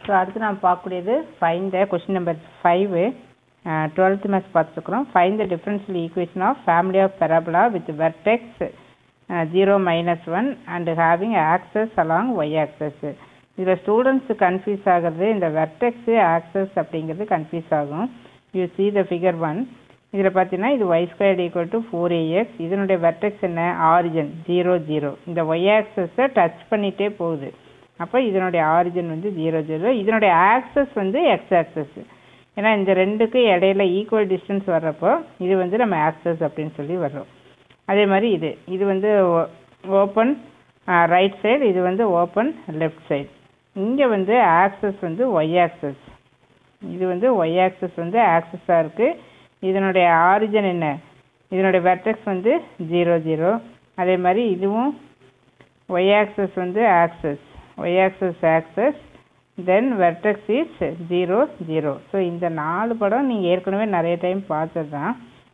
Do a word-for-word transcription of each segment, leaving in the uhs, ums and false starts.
So அடுத்து நாம் பார்க்கக்கூடியது find the question number five twelfth maths பார்த்துருக்குறோம். Find the differential equation of family of parabola with vertex zero minus one and having axis along y axis. இதில் students confuse ஆகிறது இந்த vertex axis அப்படிங்கிறது confuse ஆகும். You see the figure one. இதில் பார்த்தீங்கன்னா இது y squared equal to four a x. இதனுடைய vertex என்ன? Origin zero zero. இந்த ஒய் ஆக்சஸை டச் பண்ணிகிட்டே போகுது. அப்போ இதனுடைய ஆரிஜின் வந்து ஜீரோ ஜீரோ. இதனுடைய ஆக்சஸ் வந்து எக்ஸ் ஆக்சஸ். ஏன்னா இந்த ரெண்டுக்கு இடையில ஈக்குவல் டிஸ்டன்ஸ் வர்றப்போ இது வந்து நம்ம ஆக்சஸ் அப்படின்னு சொல்லி வர்றோம். அதே மாதிரி இது இது வந்து ஓப்பன் ரைட் சைடு, இது வந்து ஓப்பன் லெஃப்ட் சைடு. இங்கே வந்து ஆக்சஸ் வந்து ஒய் ஆக்சஸ். இது வந்து ஒய் ஆக்சஸ் வந்து ஆக்சஸாக இருக்குது. இதனுடைய ஆரிஜின் என்ன? இதனுடைய வெர்டெக்ஸ் வந்து ஜீரோ ஜீரோ. அதே மாதிரி இதுவும் ஒய் ஆக்சஸ் வந்து axis, y axis axis, then vertex is zero zero. So இந்த நாலு படம் நீங்கள் ஏற்கனவே நிறைய டைம் பார்த்தது தான்.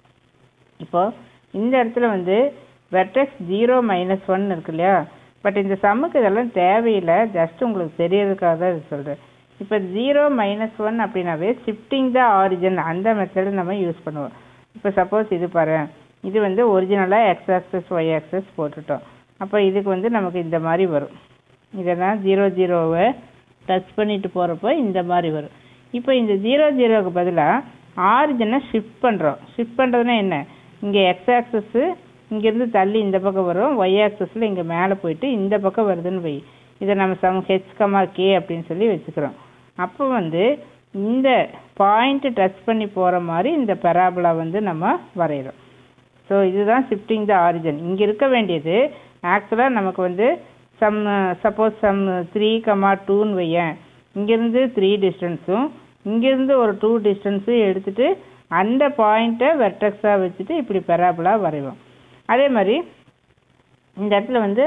இப்போது இந்த இடத்துல வந்து வெர்டெக்ஸ் ஜீரோ மைனஸ் ஒன் இருக்கு இல்லையா? பட் இந்த சம்முக்கு இதெல்லாம் தேவையில்லை, ஜஸ்ட் உங்களுக்கு தெரியறதுக்காக தான் இது சொல்கிறேன். இப்போ ஜீரோ மைனஸ் ஒன் அப்படின்னாவே ஷிஃப்டிங் த ஆரிஜின் அந்த மெத்தடு நம்ம யூஸ் பண்ணுவோம். இப்போ சப்போஸ் இது பாரு, இது வந்து ஒரிஜினலாக எக்ஸ் ஆக்சஸ் ஒய் ஆக்சஸ் போட்டுட்டோம். அப்போ இதுக்கு வந்து நமக்கு இந்த மாதிரி வரும். இதெல்லாம் ஜீரோ ஜீரோவை டச் பண்ணிட்டு போகிறப்போ இந்த மாதிரி வரும். இப்போ இந்த ஜீரோ ஜீரோவுக்கு பதிலாக ஆரிஜினை ஷிஃப்ட் பண்ணுறோம். ஷிஃப்ட் பண்ணுறதுனா என்ன? இங்கே எக்ஸ் ஆக்சஸ்ஸு இங்கேருந்து தள்ளி இந்த பக்கம் வரும், ஒய் ஆக்சஸில் இங்கே மேலே போயிட்டு இந்த பக்கம் வருதுன்னு வை. இதை நம்ம சம் ஹெச் கமா கே அப்படின்னு சொல்லி வச்சுக்கிறோம். அப்போ வந்து இந்த பாயிண்ட்டு டச் பண்ணி போகிற மாதிரி இந்த பெராபோலா வந்து நம்ம வரைகிறோம். ஸோ இதுதான் ஷிஃப்டிங் த ஆரிஜின். இங்கே இருக்க வேண்டியது ஆக்சுவலாக நமக்கு வந்து some suppose some three comma டூன்னு வையேன். இங்கேருந்து த்ரீ டிஸ்டன்ஸும் இங்கேருந்து ஒரு டூ டிஸ்டன்ஸும் எடுத்துகிட்டு அந்த பாயிண்ட்டை வெர்டெக்ஸாக வச்சுட்டு இப்படி பெராபோலா வரைவோம். அதே மாதிரி இந்த இடத்துல வந்து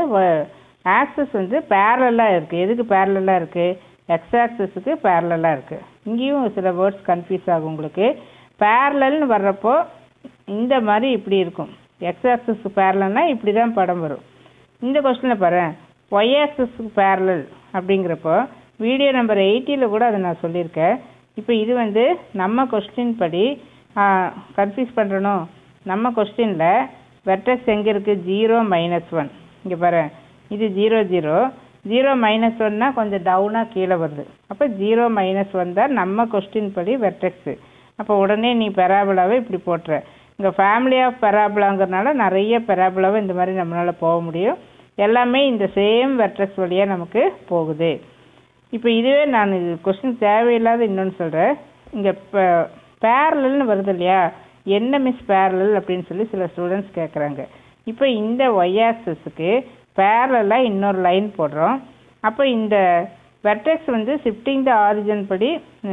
ஆக்சஸ் வந்து பேரலாக இருக்குது. எதுக்கு பேரலாக இருக்குது? எக்ஸ் ஆக்சஸுக்கு பேரலாக இருக்குது. இங்கேயும் சில வேர்ட்ஸ் கன்ஃபியூஸ் ஆகும் உங்களுக்கு. பேரலல்னு வர்றப்போ இந்த மாதிரி இப்படி இருக்கும். எக்ஸ் ஆக்சஸுக்கு பேரலல்னால் இப்படி தான் படம் வரும். இந்த கொஸ்டினில் பாரு, ஒய் ஆக்சஸுக்கு பேரலல் அப்படிங்கிறப்போ வீடியோ நம்பர் எயிட்டியில் கூட அதை நான் சொல்லியிருக்கேன். இப்போ இது வந்து நம்ம கொஸ்டின் படி கன்ஃபியூஸ் பண்ணுறணும். நம்ம கொஸ்டினில் வெர்டெக்ஸ் எங்கே இருக்குது? Zero minus one. இங்கே பாரு, இது ஜீரோ ஜீரோ. ஜீரோ மைனஸ் ஒன்னா கொஞ்சம் டவுனாக கீழே வருது. அப்போ ஜீரோ மைனஸ் ஒன் தான் நம்ம கொஸ்டின் படி வெர்டெக்ஸு. அப்போ உடனே நீ பெராபோலாவை இப்படி போட்டுற. இங்கே ஃபேமிலி ஆஃப் பெராபோலாங்கிறதுனால நிறைய பெராபோலாவை இந்த மாதிரி நம்மளால் போக முடியும். எல்லாமே இந்த சேம் வெர்டெக்ஸ் வழியாக நமக்கு போகுது. இப்போ இதுவே நான் இது கொஸ்டின் தேவையில்லாத இன்னொன்று சொல்கிறேன். இங்கே இப்போ பேரலல்னு வருது இல்லையா? என்ன மிஸ் பேரலல் அப்படின்னு சொல்லி சில ஸ்டூடெண்ட்ஸ் கேட்குறாங்க. இப்போ இந்த ஒய் ஆக்சஸுக்கு பேரலாக இன்னொரு லைன் போடுறோம். அப்போ இந்த வெர்டெக்ஸ் வந்து ஷிஃப்டிங் த ஆரிஜின் படி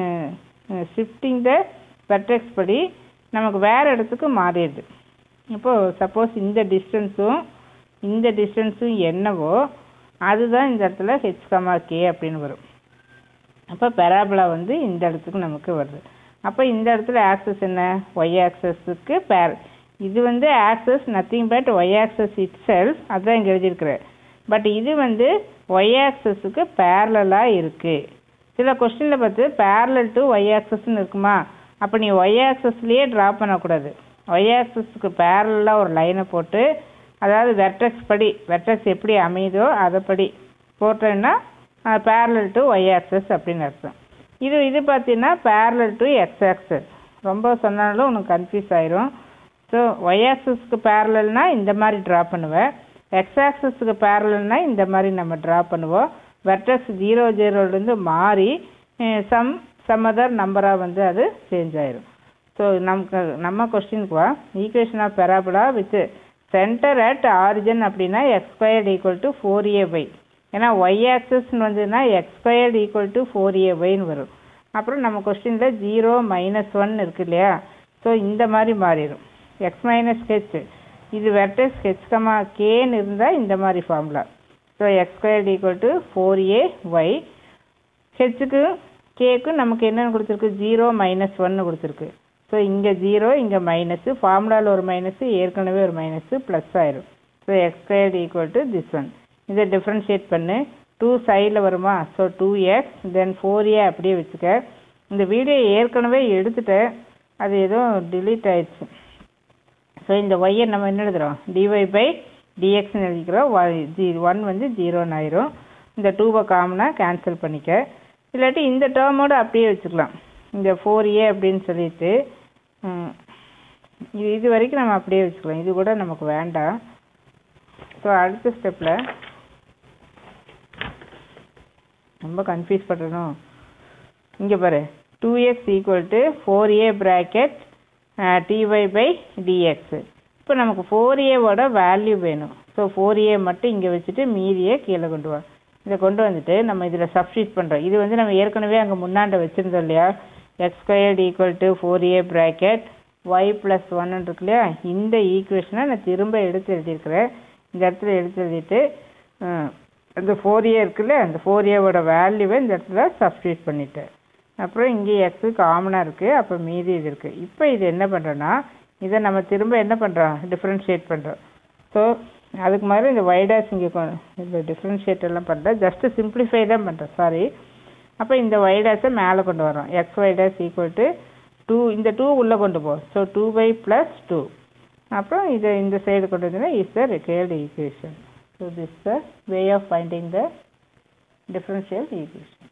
ஷிஃப்டிங் த வெர்டெக்ஸ் படி நமக்கு வேறு இடத்துக்கு மாறிடுது. இப்போது சப்போஸ் இந்த டிஸ்டன்ஸும் இந்த டிஸ்டன்ஸும் என்னவோ அதுதான் இந்த இடத்துல ஹெச் கமா கே அப்படின்னு வரும். அப்போ பெராபோலா வந்து இந்த இடத்துக்கு நமக்கு வருது. அப்போ இந்த இடத்துல ஆக்சஸ் என்ன? ஒய் ஆக்சஸுக்கு பேர். இது வந்து axis nothing but y axis itself, அதுதான் இங்கே எழுதியிருக்கிறேன். பட் இது வந்து ஒய் ஆக்சஸுக்கு பேரலாக இருக்குது. சில கொஸ்டினில் பார்த்து பேரலல் டு ஒய் ஆக்சஸ்ன்னு இருக்குமா? அப்போ நீ ஒய் ஆக்சஸ்லேயே ட்ரா பண்ணக்கூடாது. ஒய் ஆக்சஸுக்கு பேரலாக ஒரு லைனை போட்டு, அதாவது வெர்டெக்ஸ் படி வெர்டெக்ஸ் எப்படி அமையுதோ அதை படி போட்டோன்னா பேரலல் டு ஒய் ஆக்சஸ் அப்படின்னு அர்த்தம். இது இது பார்த்தீங்கன்னா பேரலல் டு எக்ஸ் ஆக்சஸ். ரொம்ப சொன்னாலும் உனக்கு கன்ஃபியூஸ் ஆயிரும். ஸோ ஒய் ஆக்சஸ்க்கு பேரலல்னா இந்த மாதிரி ட்ரா பண்ணுவேன். எக்ஸ் ஆக்சஸுக்கு பேரலல்னா இந்த மாதிரி நம்ம ட்ரா பண்ணுவோம். வெர்டெக்ஸ் ஜீரோ ஜீரோலேருந்து மாறி சம் சம் அதர் நம்பராக வந்து அது சேஞ்ச் ஆயிரும். ஸோ நமக்கு நம்ம கொஸ்டினுக்கு வா, equation of parabola with center at origin அப்படின்னா x squared equal to four a y. ஏன்னா ஒய் ஆக்சஸ்ன்னு வந்ததுன்னா x squared equal to four a ஒய்ன்னு வரும். அப்புறம் நம்ம கொஸ்டினில் ஜீரோ மைனஸ் ஒன் இருக்கு இல்லையா? ஸோ இந்த மாதிரி மாறிடும். எக்ஸ் மைனஸ் ஹெச், இது வெர்டெக்ஸ் ஹெச் கமா கேன்னு இருந்தால் இந்த மாதிரி formula. So x squared equal to four a y. ஹெச்சுக்கு கேக்கு நமக்கு என்னென்னு கொடுத்துருக்கு? ஜீரோ மைனஸ் ஒன்னு கொடுத்துருக்கு. ஸோ இங்கே ஜீரோ, இங்கே மைனஸு, ஃபார்முலாவில் ஒரு மைனஸு, ஏற்கனவே ஒரு மைனஸு, ப்ளஸ் ஆயிரும். So x squared equal to this one. இதை டிஃப்ரென்ஷியேட் பண்ணு. டூ சைடில் வருமா, so two x then four a அப்படியே வச்சுக்க. இந்த வீடியோ ஏற்கனவே எடுத்துட்டேன், அது எதுவும் டிலீட் ஆயிடுச்சு. ஸோ இந்த ஒய்யை நம்ம என்ன எழுதுகிறோம், டிஒய் பை டிஎக்ஸ்ன்னு எழுதிக்கிறோம். ஜி ஒன் வந்து ஜீரோன்னு ஆயிரும். இந்த டூவை காமனாக கேன்சல் பண்ணிக்க. இல்லாட்டி இந்த டேர்மோடு அப்படியே வச்சுக்கலாம். இந்த ஃபோர் ஏ அப்படின்னு சொல்லிட்டு இது இது வரைக்கும் நம்ம அப்படியே வச்சுக்கலாம். இது கூட நமக்கு வேண்டாம். ஸோ அடுத்த ஸ்டெப்பில் ரொம்ப கன்ஃபியூஸ் பண்ணணும். இங்கே பாரு, two x equal to four a bracket d y by d x. இப்போ நமக்கு ஃபோர் ஏவோட வேல்யூ வேணும். ஸோ ஃபோர் ஏ மட்டும் இங்கே வச்சுட்டு மீதியை கீழே கொண்டு வா. இதை கொண்டு வந்துட்டு நம்ம இதில் சப்ஸ்டியூட் பண்ணுறோம். இது வந்து நம்ம ஏற்கனவே அங்கே முன்னாண்ட வச்சுருந்தோம் இல்லையா, x squared equal to four a bracket y plus ஒன்னு இருக்கு இல்லையா, இந்த ஈக்குவேஷனை நான் திரும்ப எடுத்து எழுதியிருக்கிறேன். இந்த இடத்துல எடுத்து எழுதிட்டு அந்த ஃபோர் ஏ இருக்குல்ல, அந்த ஃபோர் ஏவோட வேல்யூவை இந்த இடத்துல சப்ஸ்டியூட் பண்ணிட்டேன். அப்புறம் இங்கே எக்ஸு காமனாக இருக்குது, அப்போ மீதி இது இருக்குது. இப்போ இது என்ன பண்ணுறோன்னா, இதை நம்ம திரும்ப என்ன பண்ணுறோம், டிஃப்ரென்ஷியேட் பண்ணுறோம். ஸோ அதுக்கு மாதிரி இந்த வைடாஸ் இங்கே இந்த டிஃப்ரென்ஷியேட் எல்லாம் பண்ணுறேன், ஜஸ்ட்டு சிம்பிளிஃபை தான் பண்ணுறேன், சாரி. அப்போ இந்த வைடாஸை மேலே கொண்டு வரோம். X y dash equal to two, இந்த டூ உள்ளே கொண்டு போ. So two by plus two. அப்புறம் இதை இந்த சைடு கொண்டு வந்தீங்கன்னா is the required equation. So this the way of finding the differential equation.